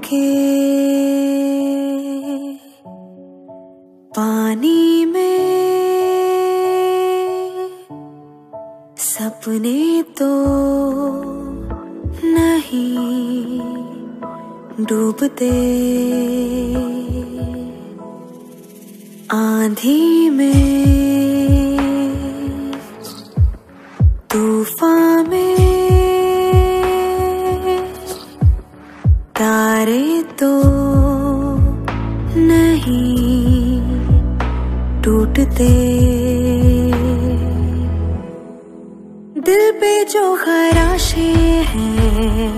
के पानी में सपने तो नहीं डूबते, आंधी में तूफान में तारे तो नहीं टूटते, दिल पे जो खराशें हैं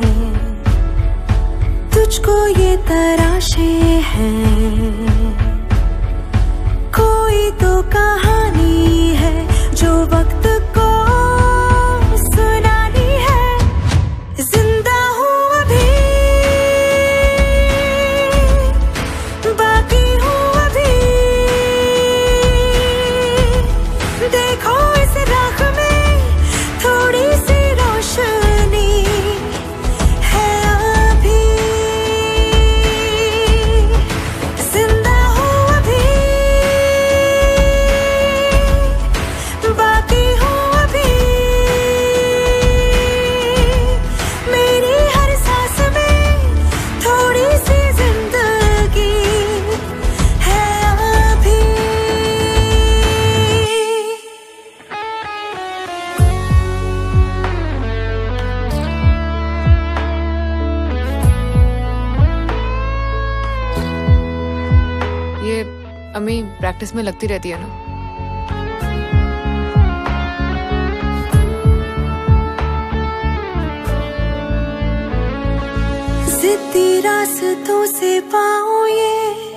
तुझको ये तराशे हैं, कोई तो कहानी है जो वक्त को सुनानी है। जिंदा हूँ अभी, बाकी हूँ अभी, देखो इस राह में थोड़ी सी रोशनी है अभी। जिंदा हूँ अभी, बाकी हूँ अभी, मेरी हर सांस में थोड़ी सी जिंदगी है अभी। ये अम्मी प्रैक्टिस में लगती रहती है ना। जिद्दी रास्तों से पाऊं ये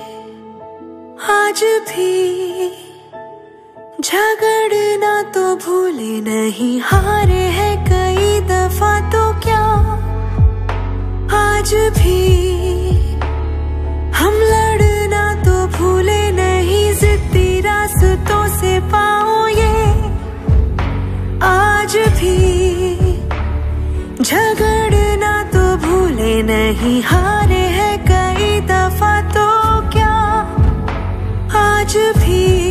आज भी, झगड़ना तो भूले नहीं, हारे हैं कई दफा तो क्या आज भी हम लड़ना तो भूले नहीं, जिद्दी रास्तों से पाऊं ये आज भी, झगड़ना तो भूले नहीं, हारे हैं कई दफा तो क्या आज भी।